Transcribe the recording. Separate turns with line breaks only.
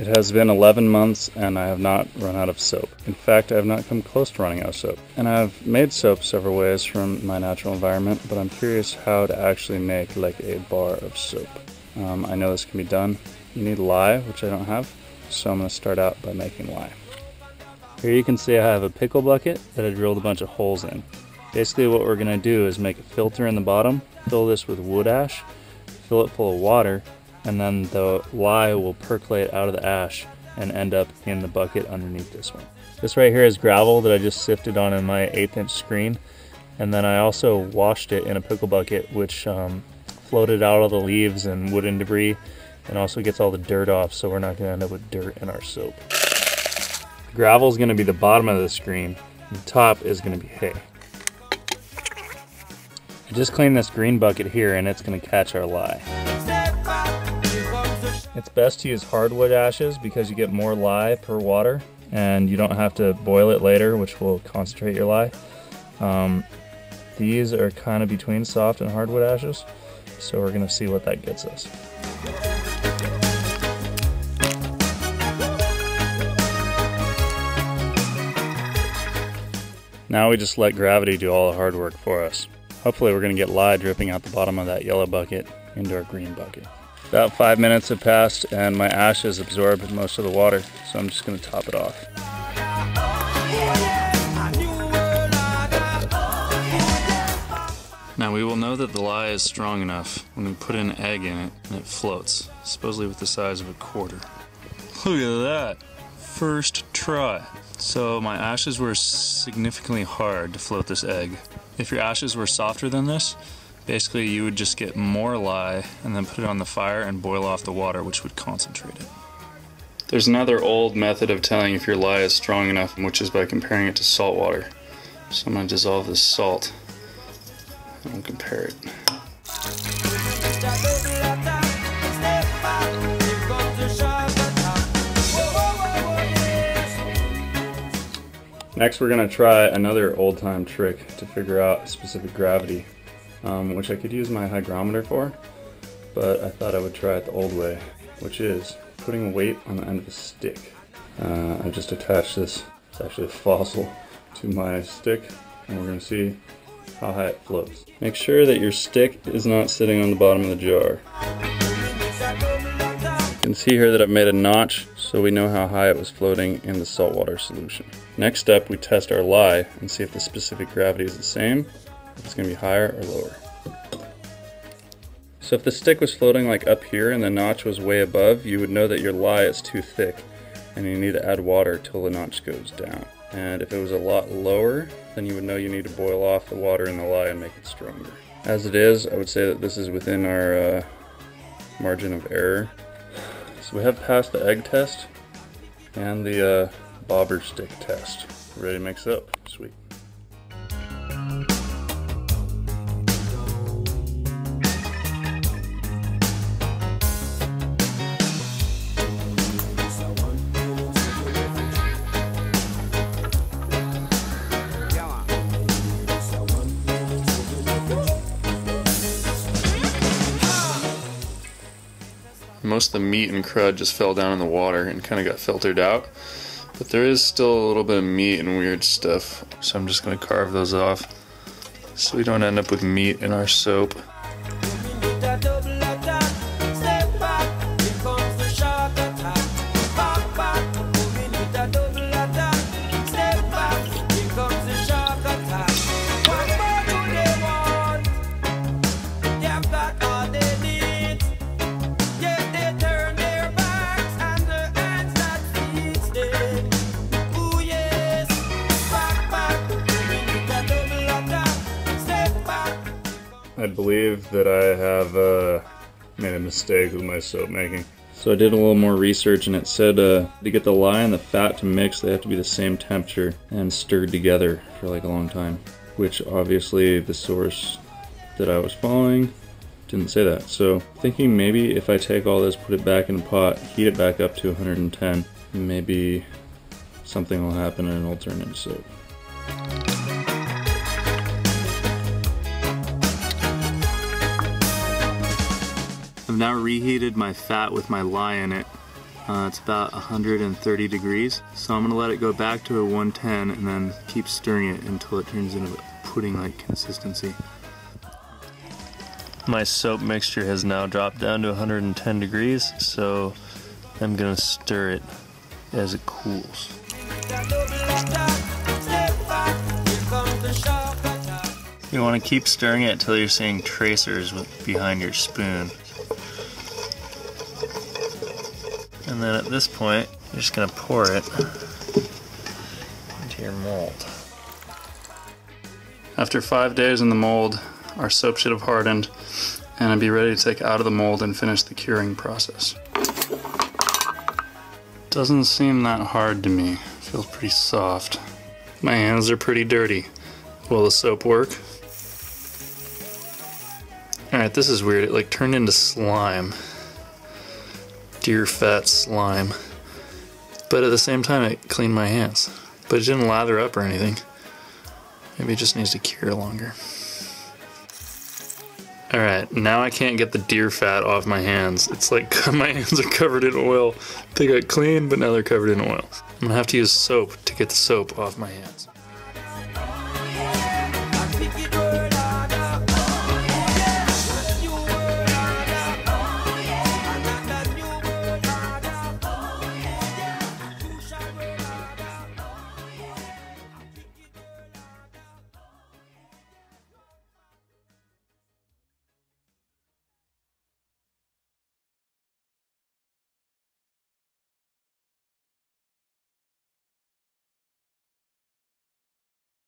It has been 11 months and I have not run out of soap. In fact, I have not come close to running out of soap. And I've made soap several ways from my natural environment, but I'm curious how to actually make like a bar of soap. I know this can be done. You need lye, which I don't have, so I'm going to start out by making lye. Here you can see I have a pickle bucket that I drilled a bunch of holes in. Basically what we're going to do is make a filter in the bottom, fill this with wood ash, fill it full of water, and then the lye will percolate out of the ash and end up in the bucket underneath this one. This right here is gravel that I just sifted on in my 1/8" screen, and then I also washed it in a pickle bucket, which floated out all the leaves and wooden debris and also gets all the dirt off, so we're not going to end up with dirt in our soap. The gravel is going to be the bottom of the screen, and the top is going to be hay. I just cleaned this green bucket here and it's going to catch our lye. It's best to use hardwood ashes because you get more lye per water and you don't have to boil it later, which will concentrate your lye. These are kind of between soft and hardwood ashes, so we're going to see what that gets us. Now we just let gravity do all the hard work for us. Hopefully we're going to get lye dripping out the bottom of that yellow bucket into our green bucket. About 5 minutes have passed and my ash has absorbed most of the water, so I'm just going to top it off. Now we will know that the lye is strong enough when we put an egg in it and it floats, supposedly with the size of a quarter. Look at that! First try. So my ashes were significantly hard to float this egg. If your ashes were softer than this, basically you would just get more lye and then put it on the fire and boil off the water, which would concentrate it. There's another old method of telling if your lye is strong enough, which is by comparing it to salt water. So I'm going to dissolve this salt and we'll compare it. Next we're going to try another old-time trick to figure out specific gravity, which I could use my hygrometer for, but I thought I would try it the old way, which is putting weight on the end of a stick. I just attached this, it's actually a fossil, to my stick, and we're going to see how high it floats. Make sure that your stick is not sitting on the bottom of the jar. You can see here that I've made a notch so we know how high it was floating in the saltwater solution. Next up, we test our lye and see if the specific gravity is the same, if it's going to be higher or lower. So if the stick was floating like up here and the notch was way above, you would know that your lye is too thick and you need to add water till the notch goes down. And if it was a lot lower, then you would know you need to boil off the water in the lye and make it stronger. As it is, I would say that this is within our margin of error. So we have passed the egg test and the bobber stick test. Ready to mix up? Sweet. Most of the meat and crud just fell down in the water and kind of got filtered out. But there is still a little bit of meat and weird stuff. So I'm just going to carve those off so we don't end up with meat in our soap. I believe that I have made a mistake with my soap making. So I did a little more research and it said to get the lye and the fat to mix, they have to be the same temperature and stirred together for like a long time. Which obviously the source that I was following didn't say that. So thinking maybe if I take all this, put it back in a pot, heat it back up to 110, maybe something will happen and it'll turn into soap. I've now reheated my fat with my lye in it, It's about 130 degrees. So I'm gonna let it go back to a 110 and then keep stirring it until it turns into pudding-like consistency. My soap mixture has now dropped down to 110 degrees, so I'm gonna stir it as it cools. You want to keep stirring it until you're seeing tracers behind your spoon. And then at this point, you're just going to pour it into your mold. After 5 days in the mold, our soap should have hardened, and I'd be ready to take it out of the mold and finish the curing process. Doesn't seem that hard to me. Feels pretty soft. My hands are pretty dirty. Will the soap work? Alright, this is weird. It like turned into slime. Deer fat slime. But at the same time it cleaned my hands. But it didn't lather up or anything. Maybe it just needs to cure longer. Alright, now I can't get the deer fat off my hands. It's like my hands are covered in oil. They got clean, but now they're covered in oil. I'm gonna have to use soap to get the soap off my hands.